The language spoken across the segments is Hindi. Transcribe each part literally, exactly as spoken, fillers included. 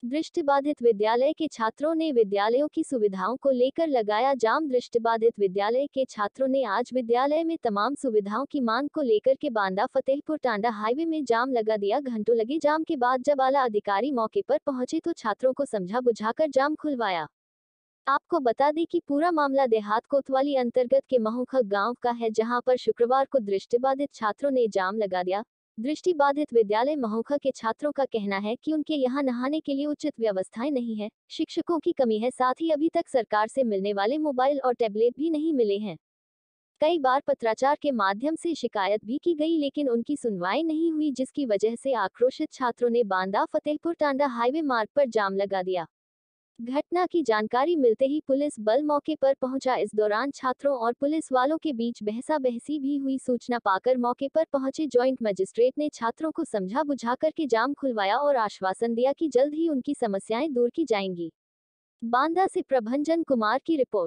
दृष्टिबाधित विद्यालय के छात्रों ने विद्यालयों की सुविधाओं को लेकर लगाया जाम। दृष्टिबाधित विद्यालय के छात्रों ने आज विद्यालय में तमाम सुविधाओं की मांग को लेकर के बांदा फतेहपुर टांडा हाईवे में जाम लगा दिया। घंटों लगे जाम के बाद जब आला अधिकारी मौके पर पहुंचे तो छात्रों को समझा बुझाकर जाम खुलवाया। आपको बता दें कि पूरा मामला देहात कोतवाली अंतर्गत के महुख गांव का है, जहां पर शुक्रवार को दृष्टिबाधित छात्रों ने जाम लगा दिया। दृष्टिबाधित विद्यालय महुखा के छात्रों का कहना है कि उनके यहां नहाने के लिए उचित व्यवस्थाएं नहीं है, शिक्षकों की कमी है, साथ ही अभी तक सरकार से मिलने वाले मोबाइल और टैबलेट भी नहीं मिले हैं। कई बार पत्राचार के माध्यम से शिकायत भी की गई, लेकिन उनकी सुनवाई नहीं हुई, जिसकी वजह से आक्रोशित छात्रों ने बांदा फतेहपुर टांडा हाईवे मार्ग पर जाम लगा दिया। घटना की जानकारी मिलते ही पुलिस बल मौके पर पहुंचा। इस दौरान छात्रों और पुलिस वालों के बीच बहसा बहसी भी हुई। सूचना पाकर मौके पर पहुंचे जॉइंट मजिस्ट्रेट ने छात्रों को समझा बुझाकर के जाम खुलवाया और आश्वासन दिया कि जल्द ही उनकी समस्याएं दूर की जाएंगी। बांदा से प्रभंजन कुमार की रिपोर्ट।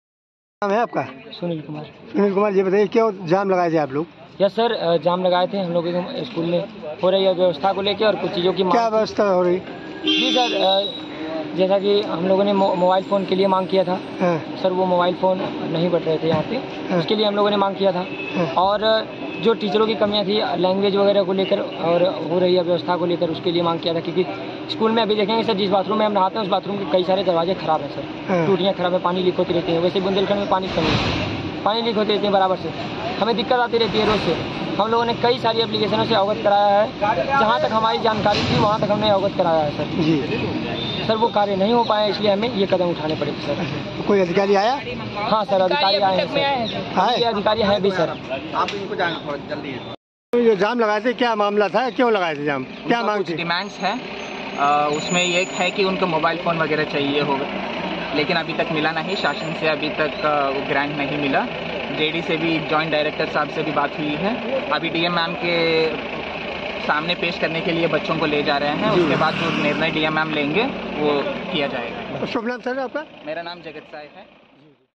नाम है आपका? सुनील कुमार। सुनील कुमार, ये बताइए क्यों जाम लगाए थे आप लोग? यस सर, जाम लगाए थे हम लोग स्कूल में हो रही है व्यवस्था को लेकर और कुछ चीज़ों की क्या व्यवस्था हो रही? जी सर, जैसा कि हम लोगों ने मोबाइल फ़ोन के लिए मांग किया था। हाँ। सर वो मोबाइल फ़ोन नहीं बढ़ रहे थे यहाँ पे। हाँ। उसके लिए हम लोगों ने मांग किया था। हाँ। और जो टीचरों की कमियाँ थी लैंग्वेज वगैरह को लेकर और हो रही है व्यवस्था को लेकर, उसके लिए मांग किया था। क्योंकि स्कूल में अभी देखेंगे सर, जिस बाथरूम में हम नहाते हैं उस बाथरूम के कई सारे दरवाजे खराब हैं सर। हाँ। टूटियाँ खराब है, पानी लीक होती रहती है। वैसे बुंदेलखंड में पानी कमी है, पानी लीक होती रहती है बराबर से, हमें दिक्कत आती रहती है रोज़ से। हम लोगों ने कई सारी एप्लीकेशनों से अवगत कराया है, जहाँ तक हमारी जानकारी थी वहाँ तक हमने अवगत कराया है सर। जी सर, वो कार्य नहीं हो पाया, इसलिए हमें ये कदम उठाने पड़े सर। तो कोई अधिकारी आया? हाँ सर, अधिकारी आए हैं सर। ये अधिकारी है भी सर। आप इनको जान जल्दी। ये जाम लगाए थे, क्या मामला था, क्यों लगाए थे जाम, क्या मांग थी? डिमांड्स है, उसमें एक है कि उनको मोबाइल फ़ोन वगैरह चाहिए होगा, लेकिन अभी तक मिला नहीं। शासन से अभी तक वो ग्रांट नहीं मिला। जेडी से भी, जॉइंट डायरेक्टर साहब से भी बात हुई है। अभी डीएम मैम के सामने पेश करने के लिए बच्चों को ले जा रहे हैं। उसके बाद जो निर्णय डीएम मैम लेंगे वो किया जाएगा। शुभ नाम सर आपका? मेरा नाम जगत साय है।